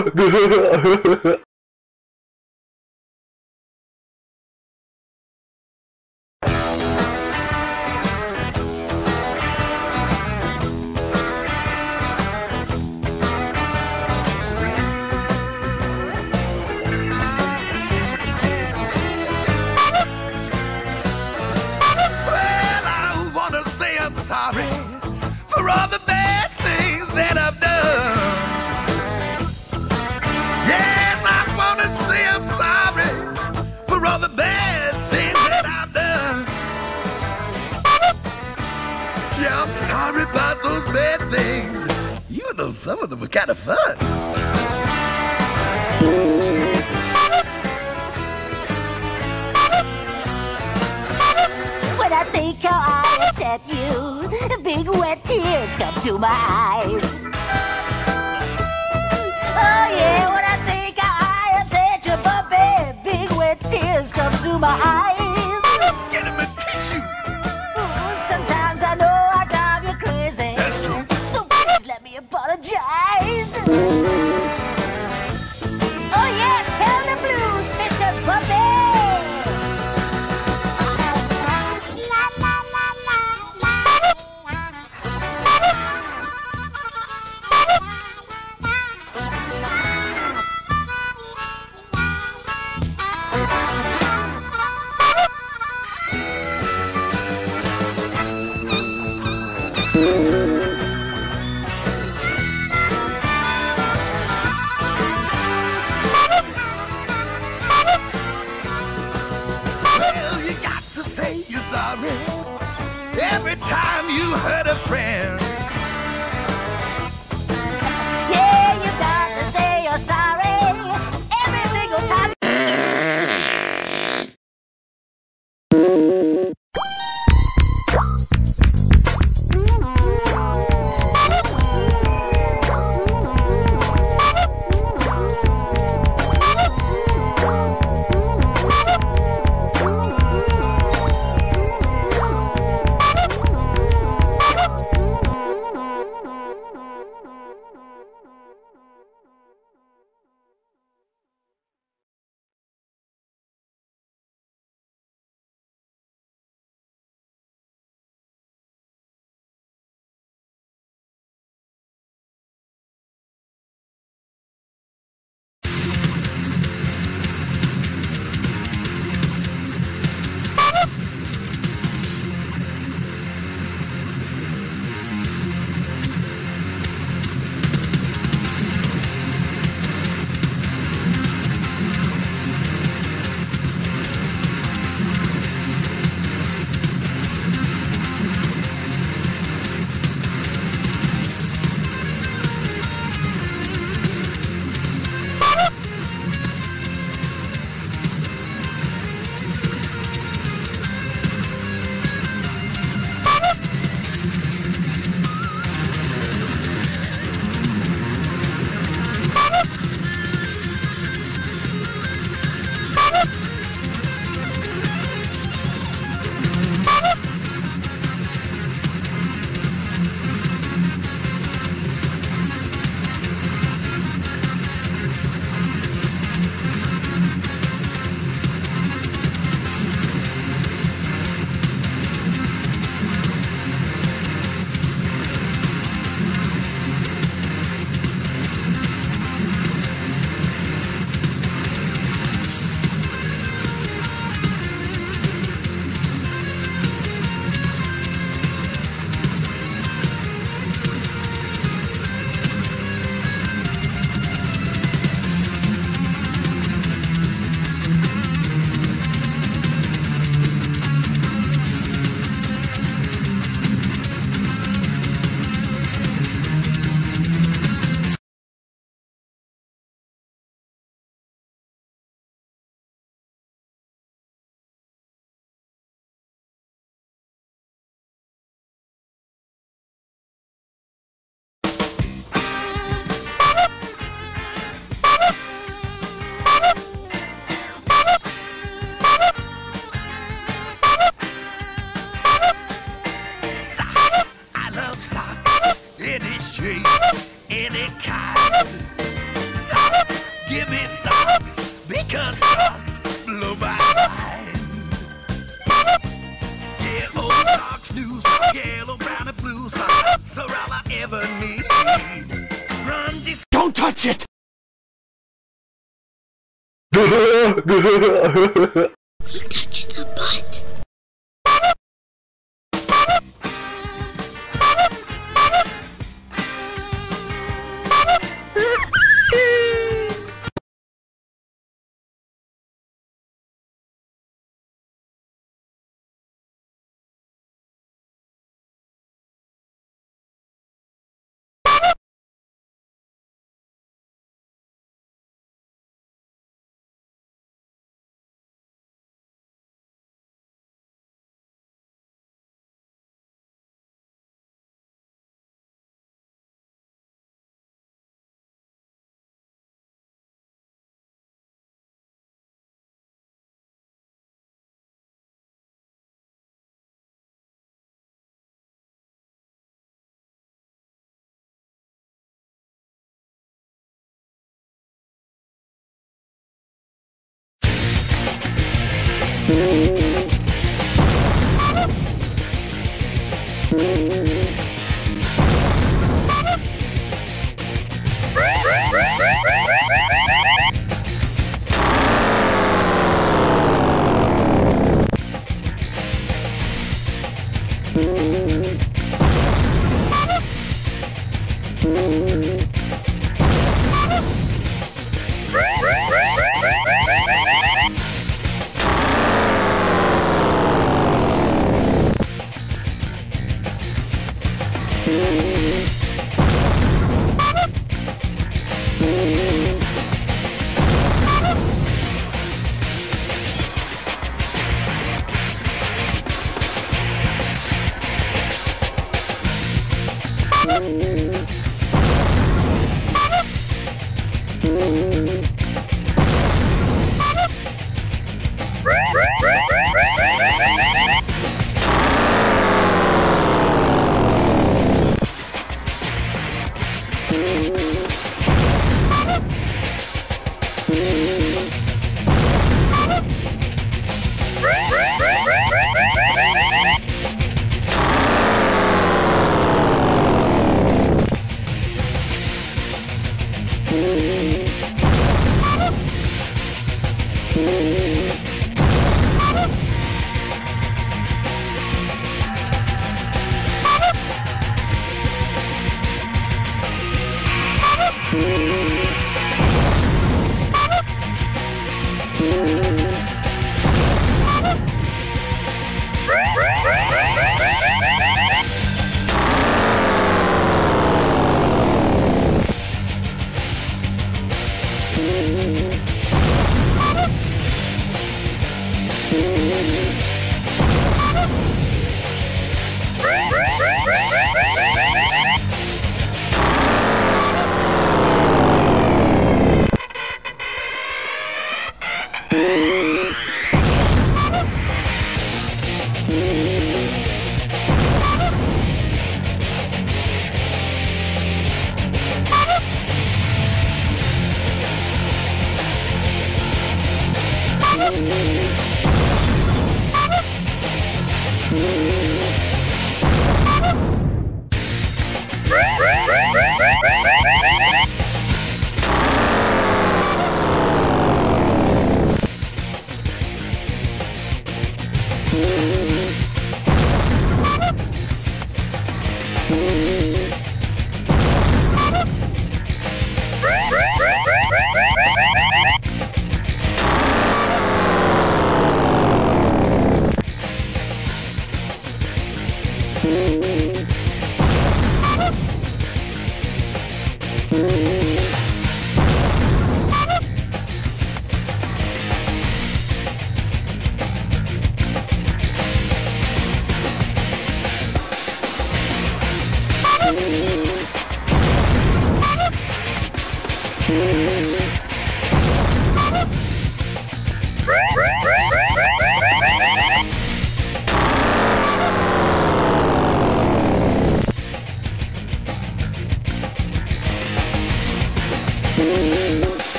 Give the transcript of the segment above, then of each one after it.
Sorry for all the bad things that I've done. Yes, I wanna say I'm sorry for all the bad things that I've done. Yeah, I'm sorry about those bad things, even though some of them were kind of fun. When I think how I upset you, big wet tears come to my eyes. Oh yeah, when I think how I upset you, puppy, big wet tears come to my eyes. Get him a tissue. Oh, sometimes I know I drive you crazy. That's true. So please let me apologize. Oh yeah, tell the blues, Mr. Puppy. Well, you got to say you're sorry every time you hurt a friend. Yeah, you got to say you're sorry every single time. Any shape, any kind. Summer socks blow my mind. Yeah, old socks, new socks, yellow, brown, and blue socks are all I ever need. Grungy. Don't touch it! He touched the butt.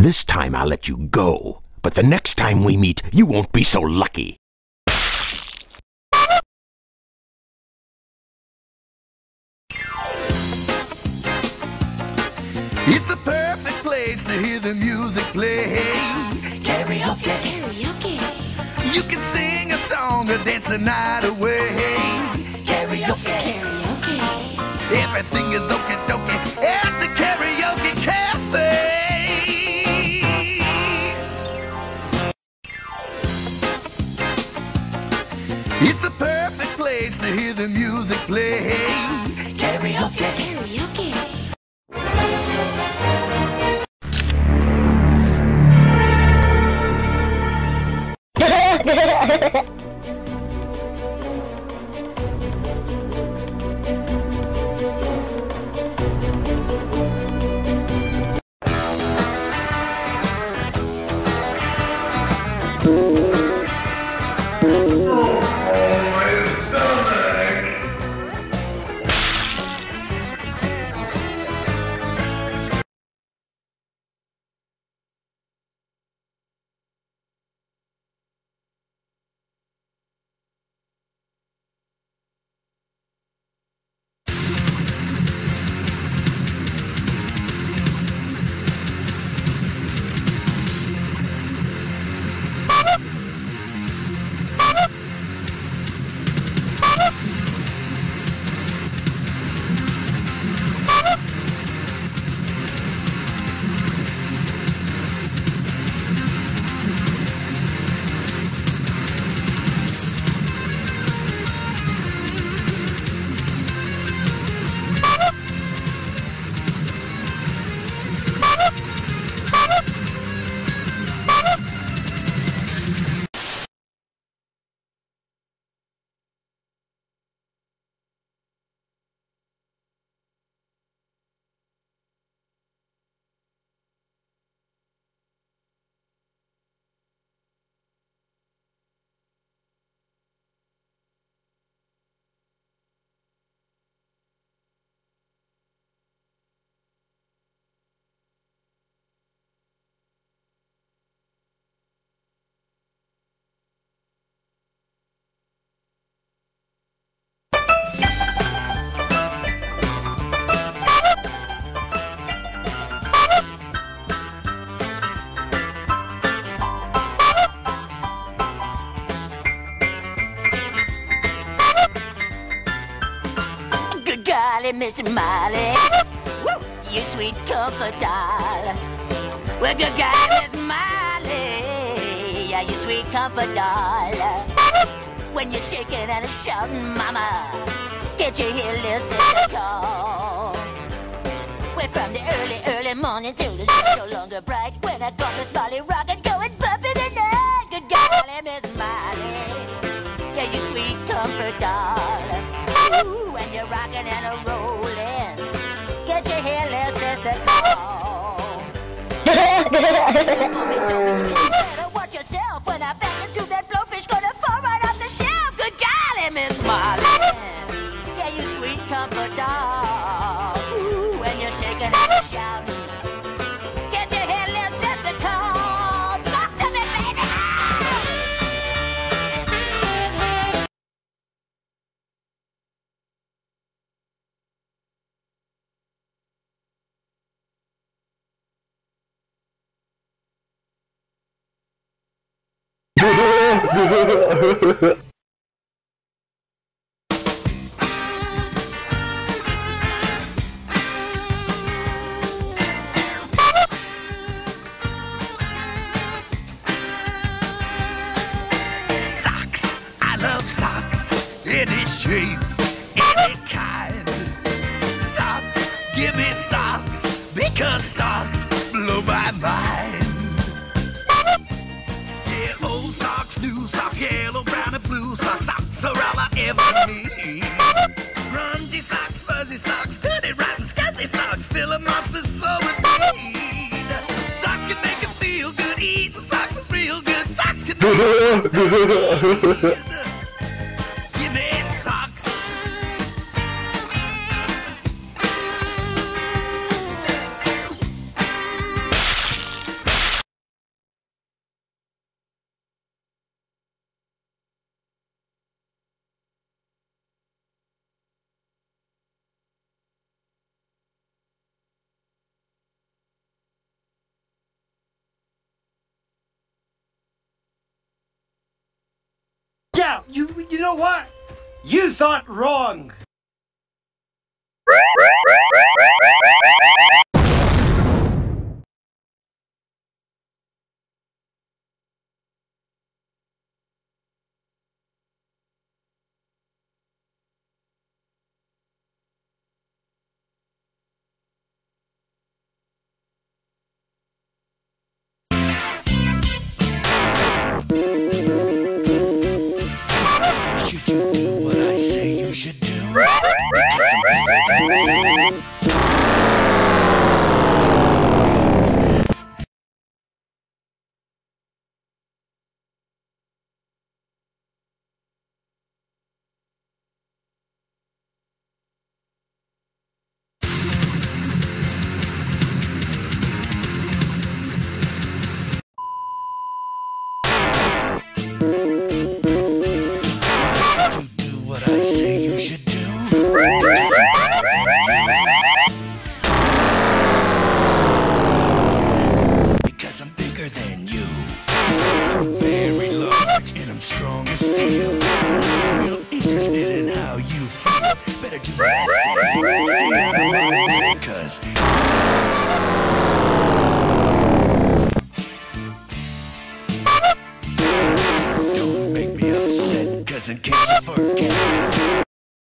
This time I'll let you go, but the next time we meet, you won't be so lucky. It's a perfect place to hear the music play. Karaoke. Karaoke. You can sing a song or dance the night away. Karaoke. Karaoke. Everything is okie dokie at the Karaoke Cafe. It's a perfect place to hear the music play. Karaoke. Karaoke. Golly, Miss Molly, you sweet comfort doll. Well, good golly, Miss Molly, yeah, you sweet comfort doll. When you're shaking and shouting, mama, get your heel, little sister call. Well, from the early, early morning till the sun no longer bright, when I got Miss Molly rockin', going bumpin' the night. Good golly, Miss Molly, yeah, you sweet comfort doll. Ooh, when you're rockin' and a-rollin', get your hair, little sister, call. Mommy, don't be scared, better watch yourself. When I back into that blowfish, gonna fall right off the shelf. Good golly, Miss Molly, yeah, you sweet comfort doll. Ooh, when you're shaking and shouting, get your hair, little sister, call. Talk to me, baby. Socks, I love socks, any shape, any kind. Socks, give me socks, because socks blow my mind. Yeah, old socks, new socks, yellow, brown, and blue socks. Socks are all I ever need. Grungy socks, fuzzy socks, dirty, rotten, scuzzy socks, fill 'em up the soul with need. Socks can make you feel good, eating socks is real good. Socks can make you feel good. Give me socks. Yeah, you know what? You thought wrong. Should you do what I say you should do? Because I'm bigger than you. I'm very large and I'm strong as steel. I'm real interested in how you feel. Better do what I say. Because don't make me upset. Cause in case you forget,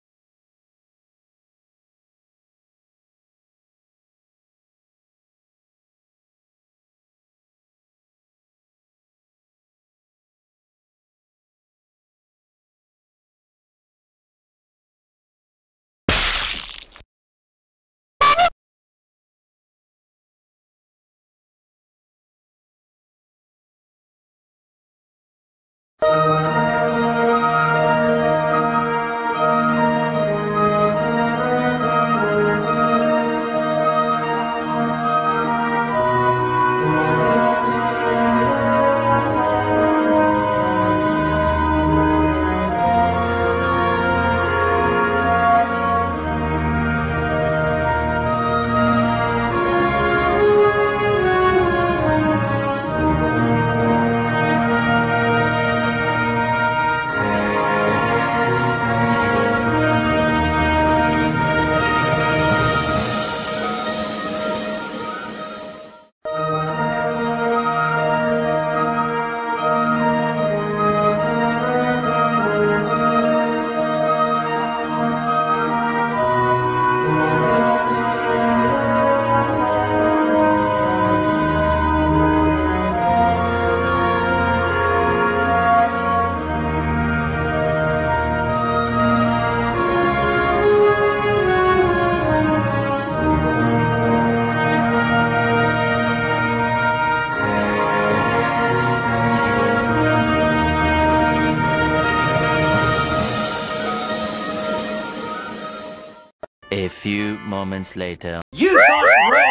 A few moments later. You thought wrong.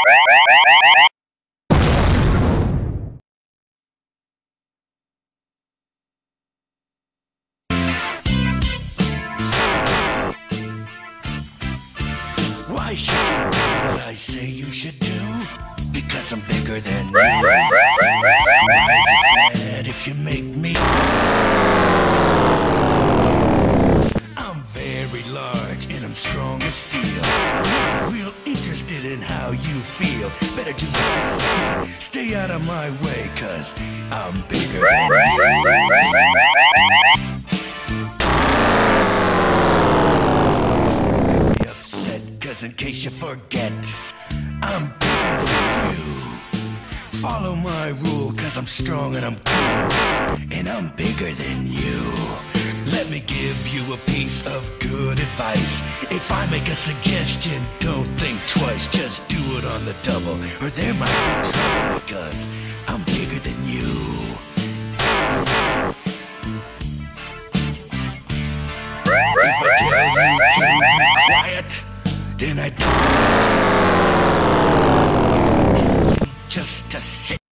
why should you do what I say you should do? Because I'm bigger than you. And if you make me, I'm very large and I'm strong as steel. I'm real interested in how you feel. Better do what I say. Stay out of my way, cause I'm bigger than you. Be upset, cause in case you forget, I'm bigger than you. Follow my rule, cause I'm strong and I'm cool. And I'm bigger than you. Let me give you a piece of good advice. If I make a suggestion, don't think twice. Just do it on the double, or there might be trouble, because I'm bigger than you. If I tell you to be quiet, then I do. If I tell you just to sit.